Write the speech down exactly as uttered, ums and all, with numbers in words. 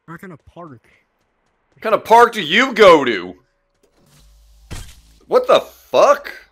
What kind of park? What kind of park do you go to? What the fuck?